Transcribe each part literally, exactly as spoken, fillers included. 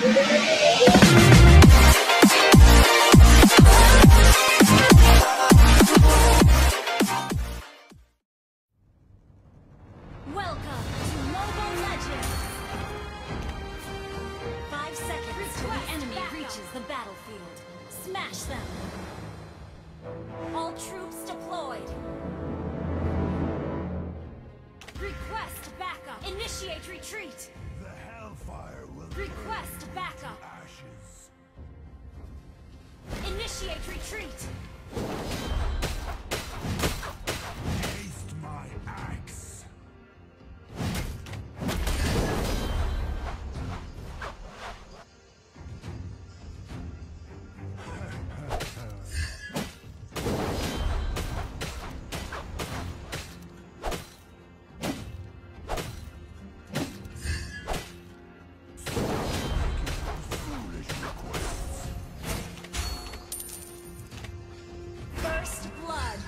Welcome to Mobile Legends! Five seconds till the enemy reaches the battlefield. Smash them! All troops deployed! Request backup! Initiate retreat! The hellfire will Request burn backup! ashes. Initiate retreat! Taste my axe. Foolish requests. First blood!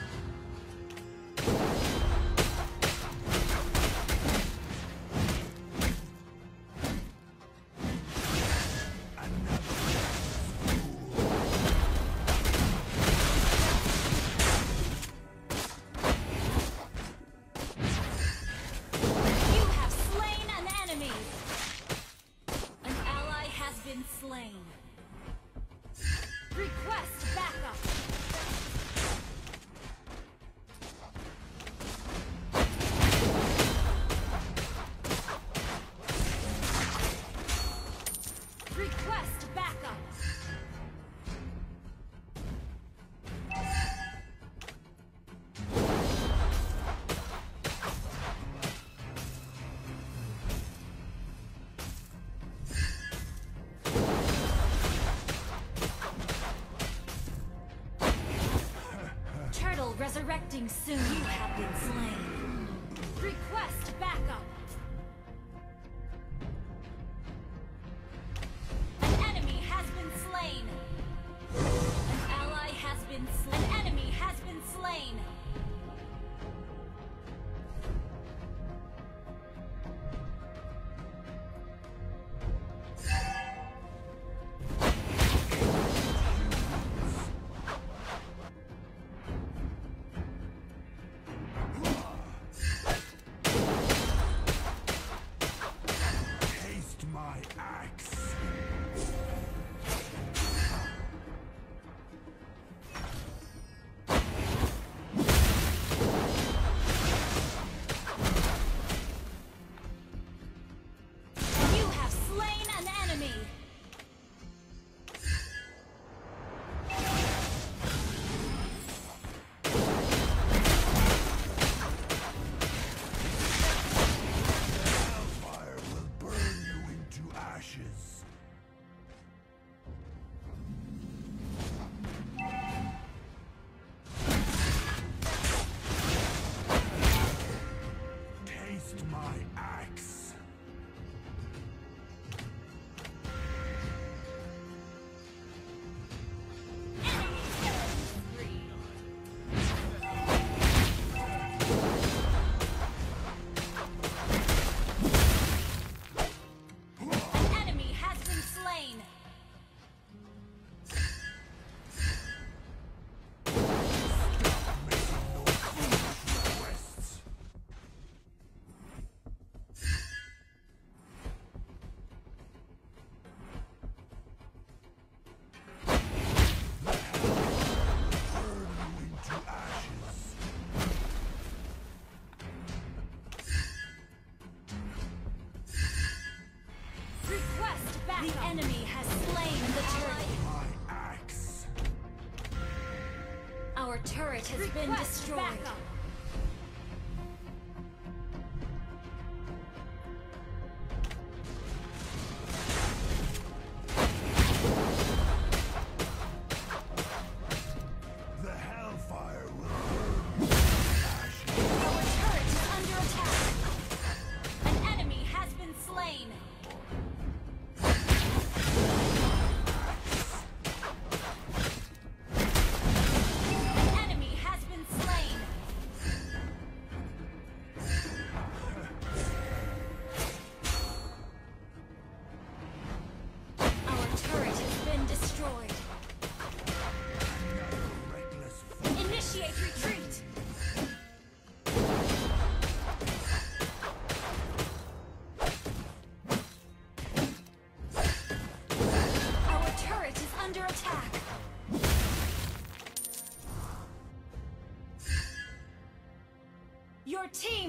You have slain an enemy! An ally has been slain. Request backup! Request backup! Turtle resurrecting soon. You have been slain. Request backup! An enemy has been slain. An ally has been slain. An enemy has been slain. Taste my axe. You have slain an enemy. Hellfire will burn you into ashes. Taste my axe. An enemy has been slain. Making no foolish requests. Burn you into ashes. Request backup. The enemy has slain the turret. My axe. Our turret has been destroyed. Backup. The hellfire will burn you into ashes. Our turret is under attack. An enemy has been slain. An enemy has been slain.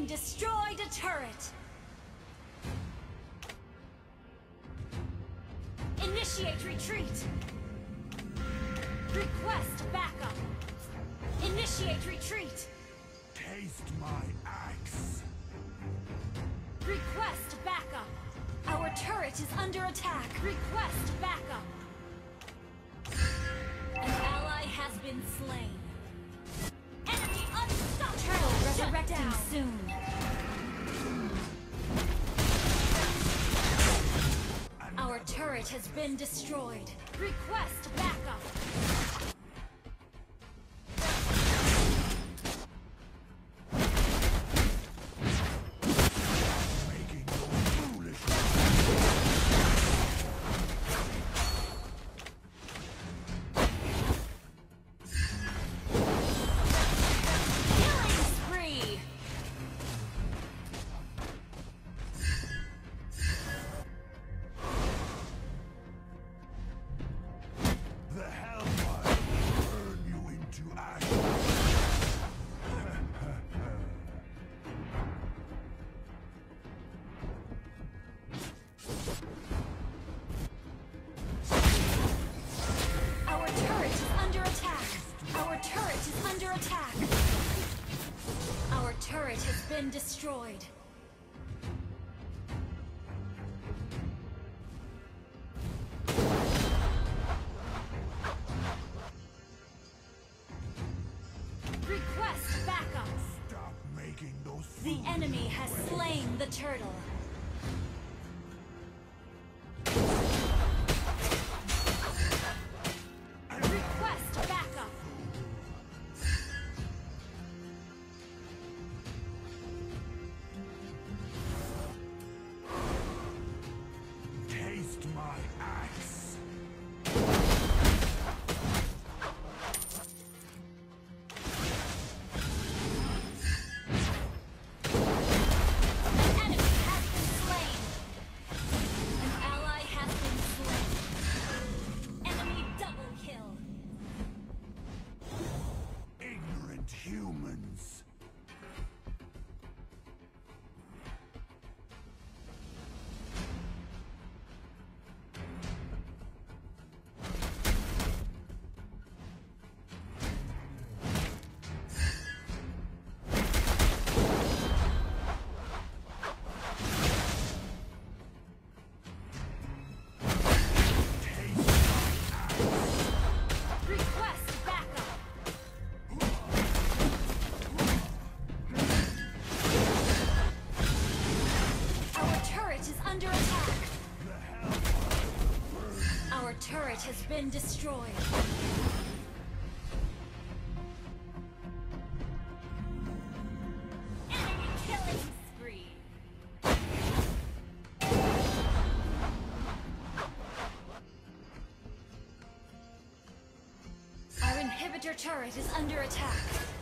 destroyed a turret. Initiate retreat. Request backup. Initiate retreat. Taste my axe. Request backup. Our turret is under attack. Request backup. An ally has been slain. Enemy unstoppable. Turtle resurrecting soon. Our turret has been destroyed. Request backup. Making your foolish Killing spree. The hellfire will burn you into ashes. Our turret is under attack. Our turret is under attack. Our turret has been destroyed. Request backup. Stop making those The foolish enemy has slain the turtle. Request backup. Taste my axe. An enemy has been slain. An ally has been slain. Enemy double kill. Ignorant humans. Taste my axe. Request backup. Our turret is under attack. The hellfire will burn you. Our turret has been destroyed. Enemy killing spree. Our inhibitor turret is under attack.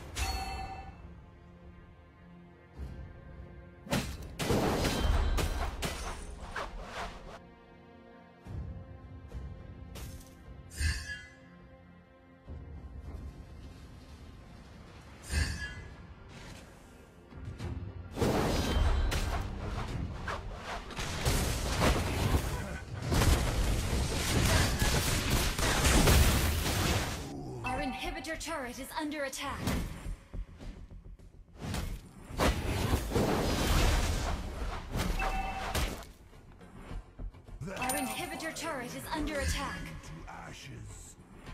Our inhibitor turret is under attack. The Our inhibitor turret is under attack. to ashes.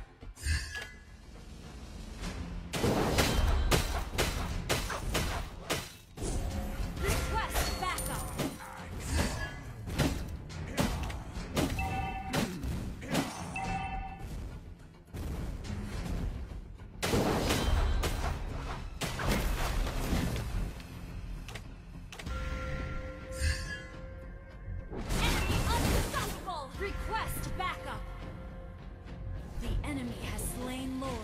Request backup. Enemy unstoppable. Request backup. The enemy has slain Lord.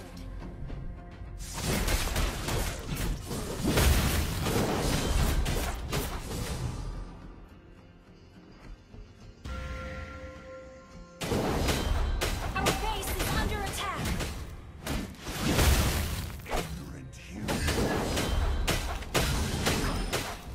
Our base is under attack. Ignorant humans.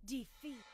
Defeat.